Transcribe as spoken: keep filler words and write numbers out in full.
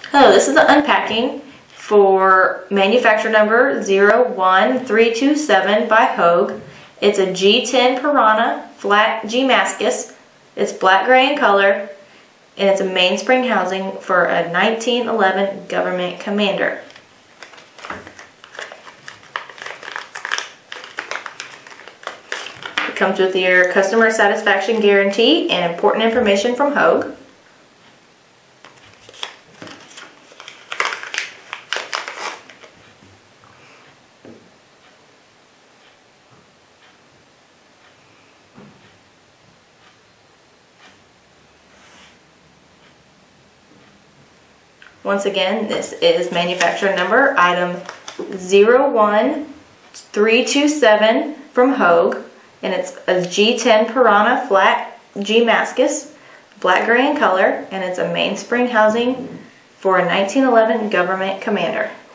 Hello, this is the unpacking for manufacturer number zero one three two seven by Hogue. It's a G ten Piranha flat G-Mascus. It's black gray in color, and it's a mainspring housing for a nineteen eleven Govrnmnt Commander. It comes with your customer satisfaction guarantee and important information from Hogue. Once again, this is manufacturer number item zero one three two seven from Hogue, and it's a G ten Piranha flat G-Mascus, black gray in color, and it's a mainspring housing for a nineteen eleven Govrnmnt Commander.